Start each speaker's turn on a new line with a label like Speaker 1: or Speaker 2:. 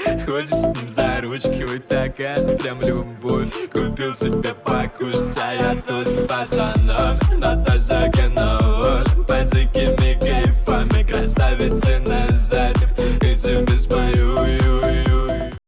Speaker 1: Ходишь с ним за ручки, вот такая прям любовь. Купил себе покушать, а я тут с пацаном. Но тоже